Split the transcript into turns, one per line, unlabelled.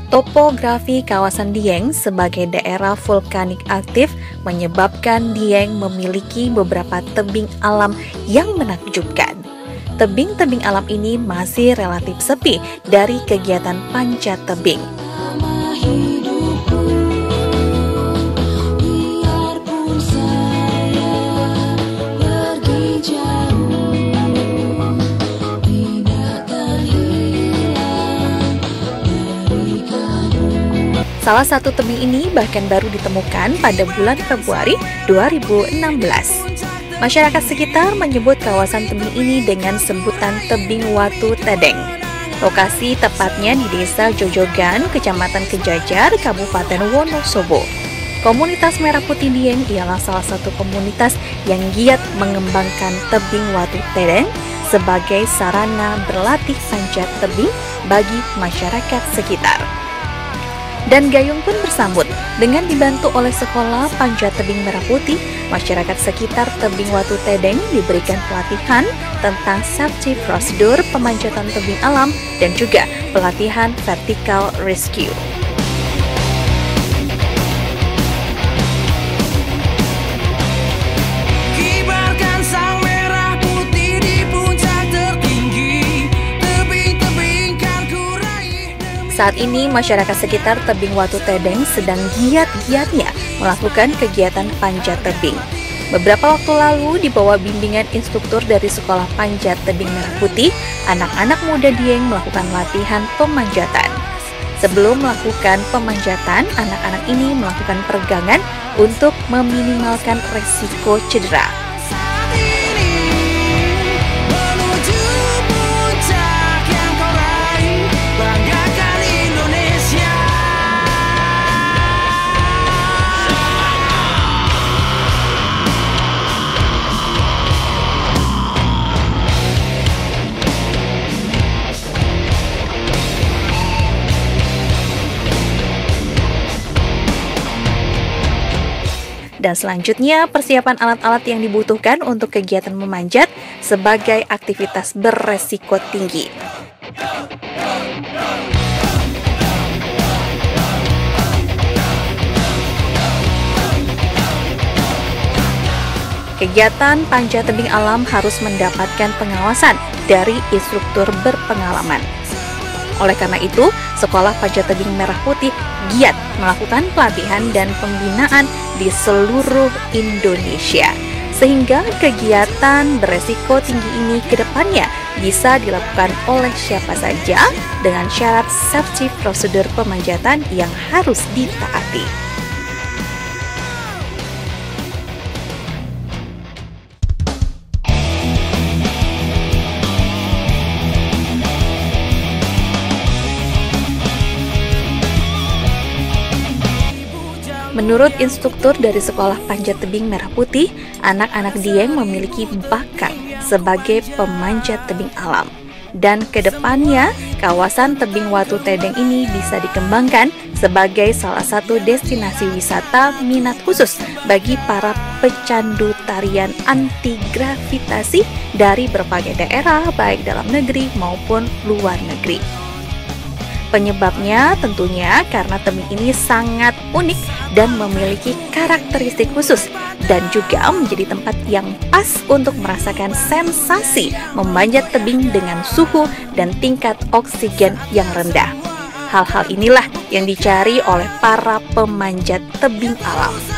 Topografi kawasan Dieng sebagai daerah vulkanik aktif menyebabkan Dieng memiliki beberapa tebing alam yang menakjubkan. Tebing-tebing alam ini masih relatif sepi dari kegiatan panjat tebing. Salah satu tebing ini bahkan baru ditemukan pada bulan Februari 2016. Masyarakat sekitar menyebut kawasan tebing ini dengan sebutan Tebing Watu Tedeng. Lokasi tepatnya di Desa Jojogan, Kecamatan Kejajar, Kabupaten Wonosobo. Komunitas Merah Putih Dieng ialah salah satu komunitas yang giat mengembangkan Tebing Watu Tedeng sebagai sarana berlatih panjat tebing bagi masyarakat sekitar. Dan gayung pun bersambut. Dengan dibantu oleh Sekolah Panjat Tebing Merah Putih, masyarakat sekitar Tebing Watu Tedeng diberikan pelatihan tentang safety prosedur pemanjatan tebing alam dan juga pelatihan vertical rescue. Saat ini, masyarakat sekitar Tebing Watu Tedeng sedang giat-giatnya melakukan kegiatan panjat tebing. Beberapa waktu lalu, di bawah bimbingan instruktur dari Sekolah Panjat Tebing Merah Putih, anak-anak muda Dieng melakukan latihan pemanjatan. Sebelum melakukan pemanjatan, anak-anak ini melakukan peregangan untuk meminimalkan resiko cedera. Dan selanjutnya, persiapan alat-alat yang dibutuhkan untuk kegiatan memanjat sebagai aktivitas beresiko tinggi. Kegiatan panjat tebing alam harus mendapatkan pengawasan dari instruktur berpengalaman. Oleh karena itu, Sekolah Panjat Tebing Merah Putih giat melakukan pelatihan dan pembinaan di seluruh Indonesia, sehingga kegiatan beresiko tinggi ini ke depannya bisa dilakukan oleh siapa saja dengan syarat safety prosedur pemanjatan yang harus ditaati. Menurut instruktur dari Sekolah Panjat Tebing Merah Putih, anak-anak Dieng memiliki bakat sebagai pemanjat tebing alam. Dan kedepannya, kawasan Tebing Watu Tedeng ini bisa dikembangkan sebagai salah satu destinasi wisata minat khusus bagi para pecandu tarian anti-gravitasi dari berbagai daerah, baik dalam negeri maupun luar negeri. Penyebabnya tentunya karena tebing ini sangat unik dan memiliki karakteristik khusus dan juga menjadi tempat yang pas untuk merasakan sensasi memanjat tebing dengan suhu dan tingkat oksigen yang rendah. Hal-hal inilah yang dicari oleh para pemanjat tebing alam.